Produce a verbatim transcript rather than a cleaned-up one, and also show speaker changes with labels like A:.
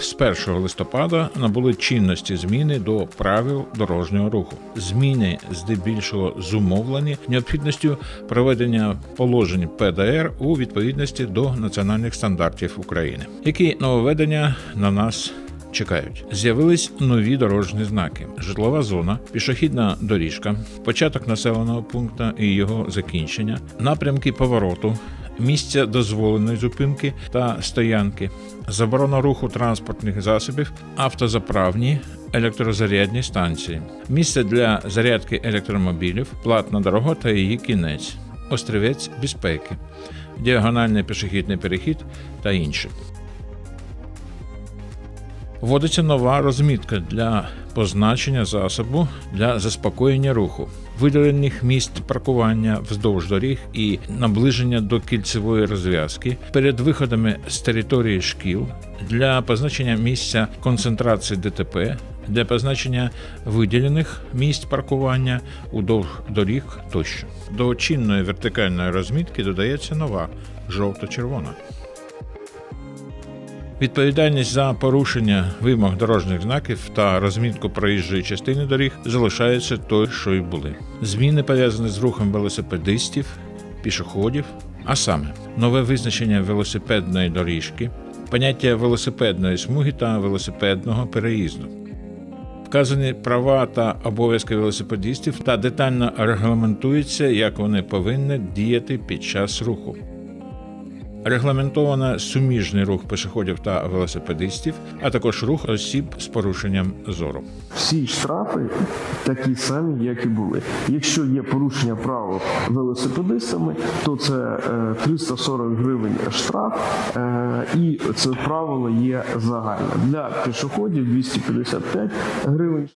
A: з першого листопада набули чинності зміни до правил дорожнього руху. Зміни здебільшого зумовлені необхідністю проведення положень Пе Де Ер у відповідності до національних стандартів України. Які нововведення на нас чекають? З'явились нові дорожні знаки: житлова зона, пішохідна доріжка, початок населеного пункту і його закінчення, напрямки повороту, місця дозволеної зупинки та стоянки, заборона руху транспортних засобів, автозаправні, електрозарядні станції, місце для зарядки електромобілів, платна дорога та її кінець, острівець безпеки, діагональний пішохідний перехід та інше. Вводиться нова розмітка для позначення засобу для заспокоєння руху, виділених місць паркування вздовж доріг і наближення до кільцевої розв'язки, перед виходами з території шкіл, для позначення місця концентрації Де Те Пе, для позначення виділених місць паркування удовж доріг тощо. До чинної вертикальної розмітки додається нова жовто-червона. Відповідальність за порушення вимог дорожніх знаків та розмітку проїжджої частини доріг залишається той, що й були. Зміни пов'язані з рухом велосипедистів, пішоходів, а саме нове визначення велосипедної доріжки, поняття велосипедної смуги та велосипедного переїзду. Вказані права та обов'язки велосипедистів та детально регламентується, як вони повинні діяти під час руху. Регламентовано суміжний рух пішоходів та велосипедистів, а також рух осіб з порушенням зору.
B: Всі штрафи такі самі, як і були. Якщо є порушення правил велосипедистами, то це триста сорок гривень штраф, і це правило є загальне. Для пішоходів двісті п'ятдесят п'ять гривень.